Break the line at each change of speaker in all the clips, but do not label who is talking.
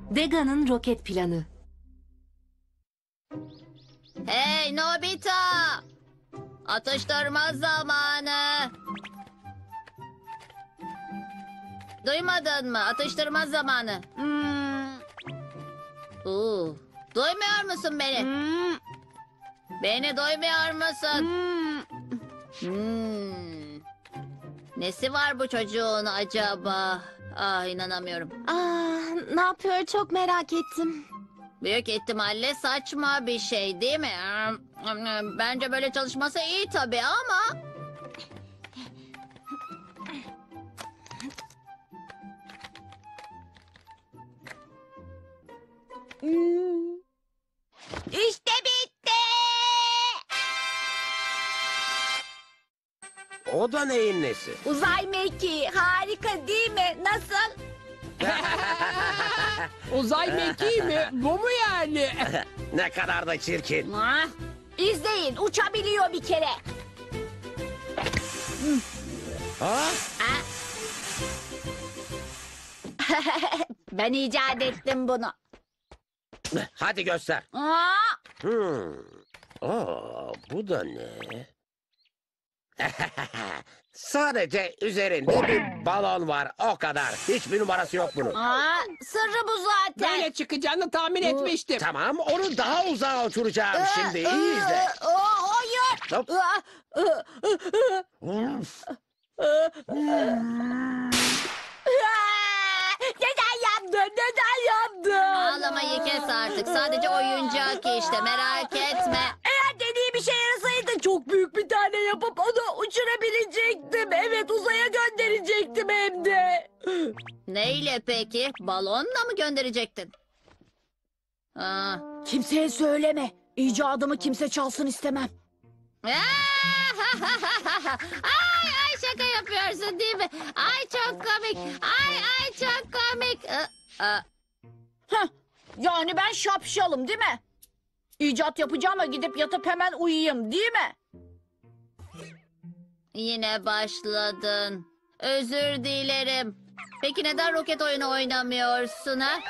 Dega'nın roket planı.
Hey Nobita! Atıştırma zamanı. Duymadın mı? Atıştırma zamanı. Duymuyor musun beni? Beni duymuyor musun? Nesi var bu çocuğun acaba? Ah, inanamıyorum.
Ne yapıyor çok merak ettim.
Büyük ihtimalle saçma bir şey değil mi? Bence böyle çalışması iyi tabii ama...
İşte bitti.
O da neyin nesi?
Uzay mekiği harika değil mi? Nasıl?
Uzay mekiği mi? Bu mu yani?
Ne kadar da çirkin.
İzleyin uçabiliyor bir kere.
Ha?
Ben icat ettim bunu.
Hadi göster.
Aa,
Bu da ne? Sadece üzerinde bir balon var, o kadar. Hiçbir numarası yok bunun.
sırrı bu zaten.
Böyle çıkacağını tahmin etmiştim.
Tamam, onu daha uzağa uçuracağım şimdi. İyi izle.
Hayır.
Hop. Uf.
Neden yaptın? Neden yaptın?
Ağlamayı kes artık. Sadece oyuncak işte, merak etme.
Eğer dediği bir şey yarasaydı çok büyük bir tane yapıp onu uçurabilecektim. Evet uzaya gönderecektim hem de.
Neyle peki? Balonla mı gönderecektin?
Kimseye söyleme. İcadımı kimse çalsın istemem.
Ay şaka yapıyorsun değil mi? Ay çok komik. Ay çok komik.
Yani ben şapşalım değil mi? İcat yapacağıma gidip yatıp hemen uyuyayım değil mi?
Yine başladın. Özür dilerim. Peki neden roket oyunu oynamıyorsun ha?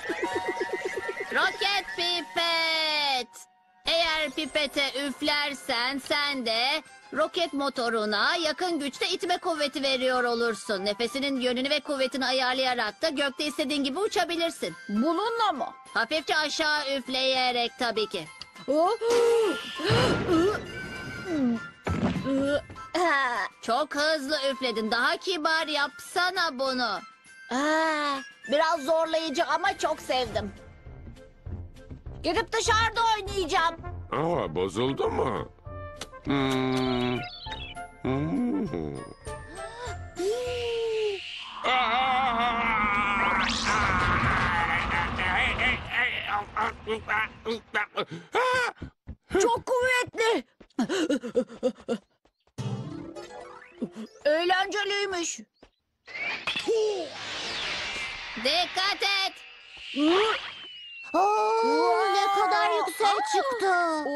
Roket pipet. Eğer pipete üflersen sen de roket motoruna yakın güçte itme kuvveti veriyor olursun. Nefesinin yönünü ve kuvvetini ayarlayarak da gökte istediğin gibi uçabilirsin.
Bununla mı?
Hafifçe aşağı üfleyerek tabii ki. Çok hızlı üfledin. Daha kibar yapsana bunu.
Biraz zorlayıcı ama çok sevdim. Gidip dışarıda oynayacağım.
Bozuldu mu?
Çok kuvvetli. Eğlenceliymiş.
Dikkat et.
Ne kadar yüksek çıktı.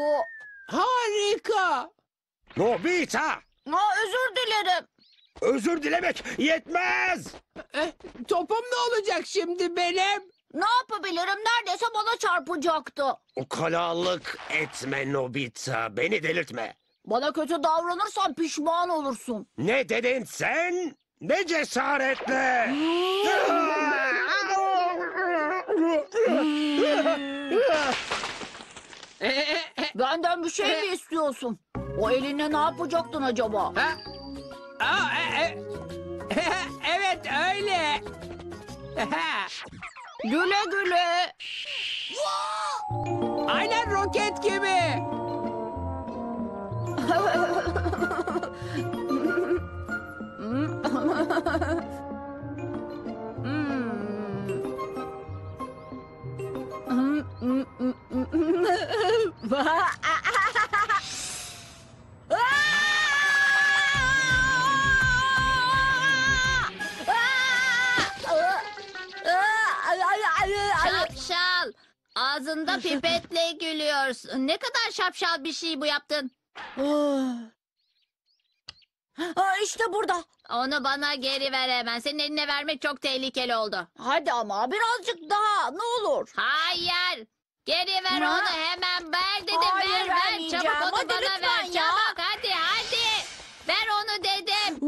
Harika.
Nobita!
Özür dilerim.
Özür dilemek yetmez.
Topum ne olacak şimdi benim?
Ne yapabilirim? Neredeyse bana çarpacaktı.
Ukalalık etme Nobita. Beni delirtme.
Bana kötü davranırsan pişman olursun.
Ne dedin sen? Ne cesaretle?
Benden bir şey mi istiyorsun? O elinle ne yapacaktın acaba?
Evet öyle.
Güle güle.
Aynen roket gibi.
Şapşal. Ağzında pipetle gülüyorsun. Ne kadar şapşal bir şey bu yaptın.
İşte burada.
Onu bana geri ver hemen. Senin eline vermek çok tehlikeli oldu.
Hadi ama birazcık daha ne olur.
Hayır. Geri ver
Ha?
onu hemen. Ver dedim.
Hayır,
ver.
vermeyeceğim.
Çabuk onu
Hadi
bana
lütfen
ver.
ya.
Çabuk hadi. Ver onu dedim.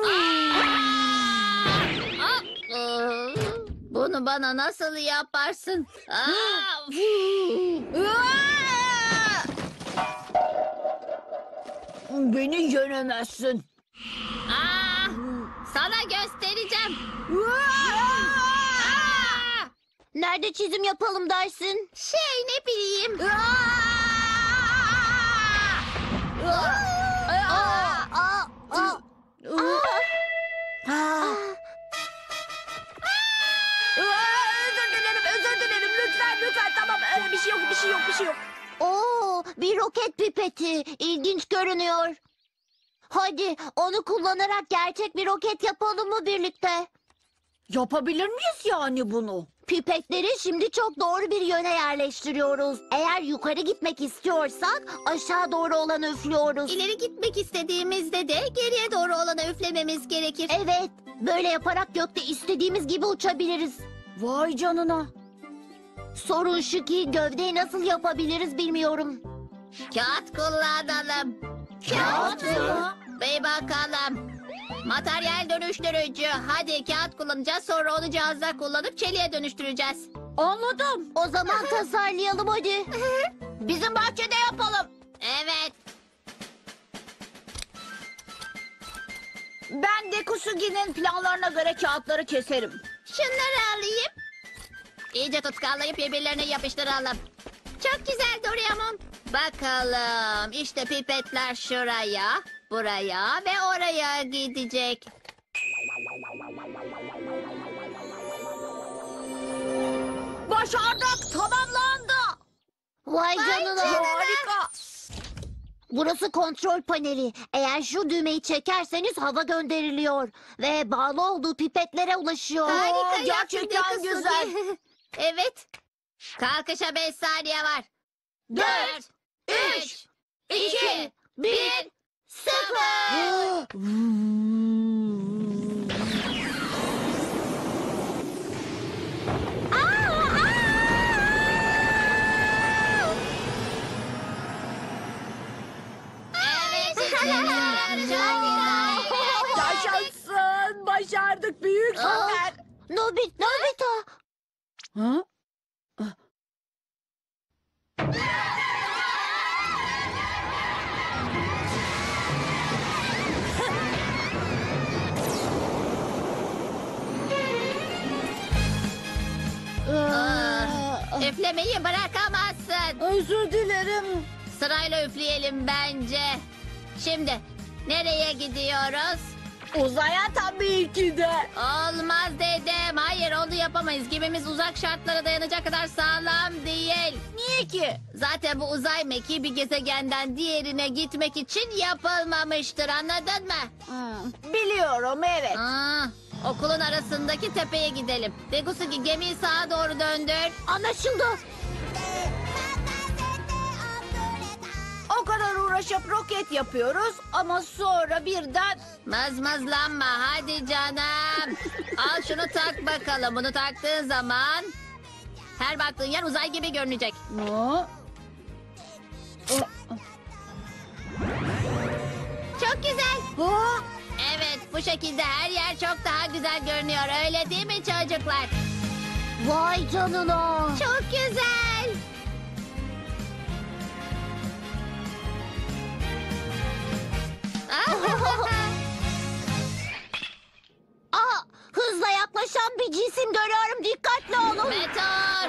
Bunu bana nasıl yaparsın?
Beni yenemezsin.
Sana göstereceğim.
Nerede çizim yapalım dersin?
Ne bileyim.
Özür dilerim. Lütfen. Tamam. Bir şey yok.
Oo, bir roket pipeti. İlginç görünüyor. Hadi onu kullanarak gerçek bir roket yapalım mı birlikte?
Yapabilir miyiz yani bunu?
Pipetleri şimdi çok doğru bir yöne yerleştiriyoruz. Eğer yukarı gitmek istiyorsak aşağı doğru olanı üflüyoruz.
İleri gitmek istediğimizde de geriye doğru olana üflememiz gerekir.
Evet, böyle yaparak gökte istediğimiz gibi uçabiliriz.
Vay canına.
Sorun şu ki gövdeyi nasıl yapabiliriz bilmiyorum.
Kağıt kullanalım.
Kağıt mı?
Bir bakalım. Materyal dönüştürücü. Hadi kağıt kullanacağız, sonra onu cihazda kullanıp çeliğe dönüştüreceğiz.
Anladım.
O zaman tasarlayalım hadi.
Bizim bahçede yapalım.
Evet.
Ben Dekusugi'nin planlarına göre kağıtları keserim.
Şunları alayım. İyice tutkallayıp birbirlerine yapıştıralım. Çok güzel Doraemon. Bakalım. İşte pipetler şuraya, buraya ve oraya gidecek.
Başardık. Tamamlandı.
Vay canına.
Harika.
Burası kontrol paneli. Eğer şu düğmeyi çekerseniz hava gönderiliyor. Ve bağlı olduğu pipetlere ulaşıyor.
Harika
gerçekten
yaptın Dekusugi.
güzel.
Evet. Kalkışa 5 saniye var. 4, 3, 2, 1, 0. Evet. Çok güzel.
Yaşasın. Başardık. Büyük zafer.
Nobita.
Ha?
Üflemeyi bırakamazsın.
Özür dilerim.
Sırayla üfleyelim bence. Şimdi nereye gidiyoruz?
Uzaya tabii ki de.
Olmaz dedim. Hayır onu yapamayız. Gemimiz uzak şartlara dayanacak kadar sağlam değil.
Niye ki?
Zaten bu uzay mekiği bir gezegenden diğerine gitmek için yapılmamıştır. Anladın mı?
Biliyorum evet.
Okulun arasındaki tepeye gidelim. Dekusugi gemiyi sağa doğru döndür.
Anlaşıldı.
O kadar uğraşıp roket yapıyoruz ama sonra birden...
Mızmızlanma hadi canım. Al şunu tak bakalım. Bunu taktığın zaman her baktığın yer uzay gibi görünecek.
Ha?
Çok güzel.
Ha?
Evet bu şekilde her yer çok daha güzel görünüyor. Öyle değil mi çocuklar?
Vay canına.
Çok güzel.
Hızla yaklaşan bir cisim görüyorum. Dikkatli olun.
Meteor.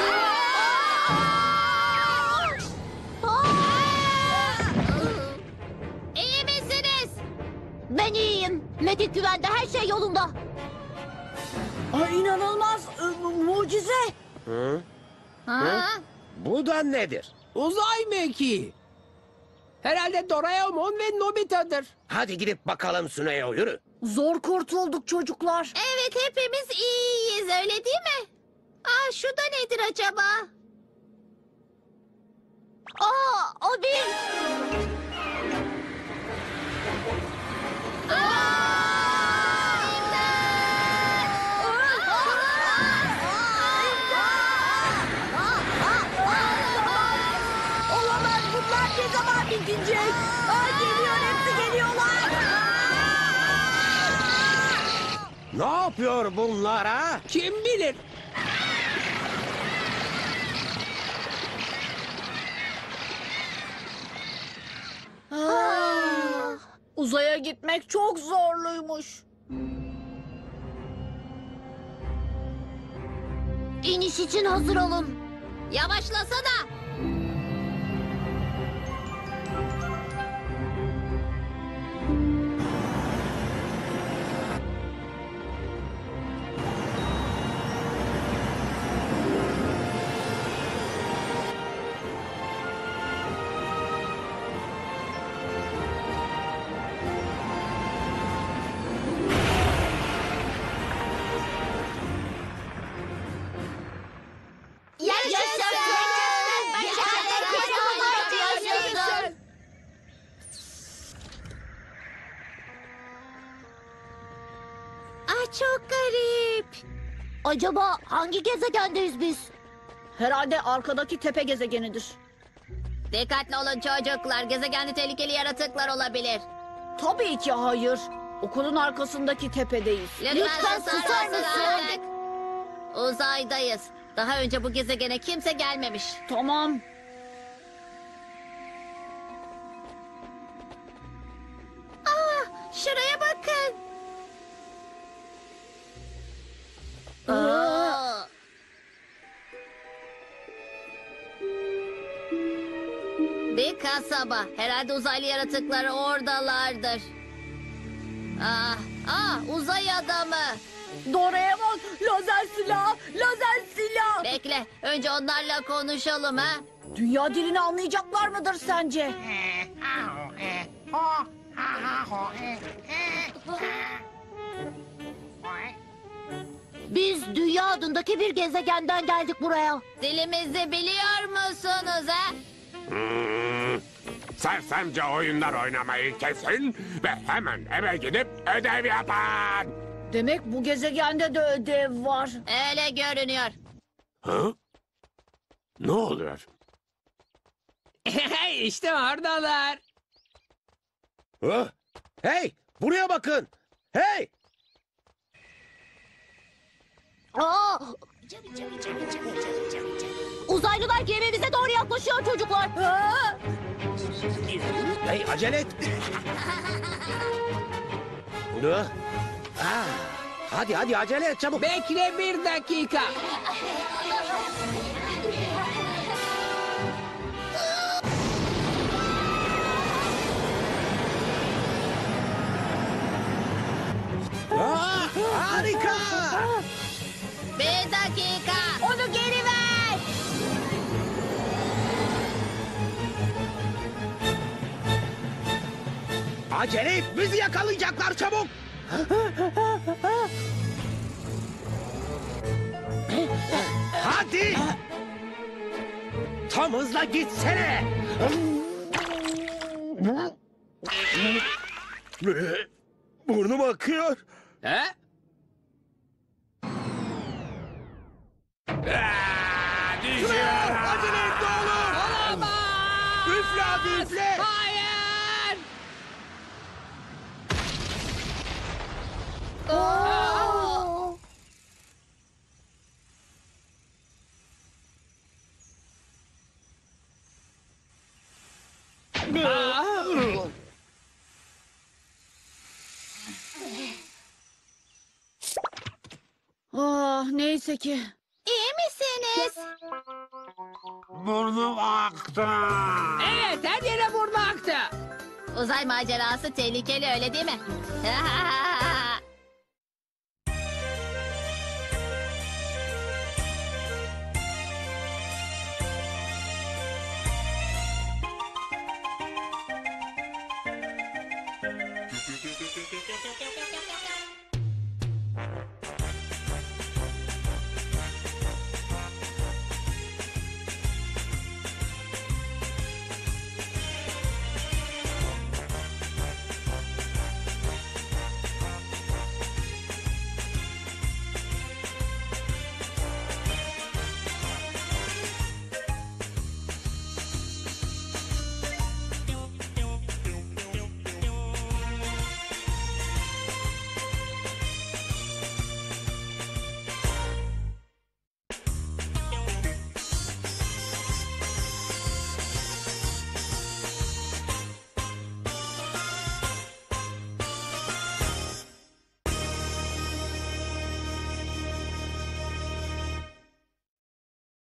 İyi misiniz?
Ben iyiyim. Medik güvende, her şey yolunda.
Ay, inanılmaz. Mucize.
Hı?
Ha?
Bu da nedir?
Uzay mekiği. Herhalde Doraemon ve Nobita'dır.
Hadi gidip bakalım Suneo, yürü.
Zor kurtulduk çocuklar.
Evet hepimiz iyiyiz öyle değil mi? Şu da nedir acaba?
O bir...
Ne yapıyor bunlar ha?
Kim bilir?
Uzaya gitmek çok zorluymuş.
İniş için hazır olun.
Yavaşlasana.
Ah, çok garip. Acaba hangi gezegendeyiz biz?
Herhalde arkadaki tepe gezegenidir.
Dikkatli olun çocuklar. Gezegende tehlikeli yaratıklar olabilir.
Tabii ki hayır. Okulun arkasındaki tepedeyiz.
Lütfen
susar
susar
mısın
mısın?
artık? Uzaydayız. Daha önce bu gezegene kimse gelmemiş.
Tamam.
Şuraya bakın. Aa. Bir kasaba. Herhalde uzaylı yaratıkları oradalardır. Uzay adamı.
Doraemon, lazer silah, lazer silah.
Bekle. Önce onlarla konuşalım ha.
Dünya dilini anlayacaklar mıdır sence?
Biz Dünya adındaki bir gezegenden geldik buraya.
Dilimizi biliyor musunuz ha?
Sersemce oyunlar oynamayı kesin ve hemen eve gidip ödev yapın.
Demek bu gezegende de ödev var.
Öyle görünüyor.
Ha? Ne oluyor?
İşte oradalar.
Hı? Hey, buraya bakın. Hey!
Aa! Uzaylılar gemimize doğru yaklaşıyor çocuklar.
Hey, acele et. Hı? Hadi acele et çabuk.
Bekle bir dakika.
Harika.
Bir dakika.
Onu geri ver.
Acele et, bizi yakalayacaklar çabuk. Hadi. Tam hızla gitsene. Burnum akıyor.
Ha?
Acele et ne olur.
Olamaz.
Üfle hadi üfle.
Hayır.
Neyse ki.
İyi misiniz?
Burnum aktı.
Evet, her yere burnu aktı.
Uzay macerası tehlikeli öyle değil mi?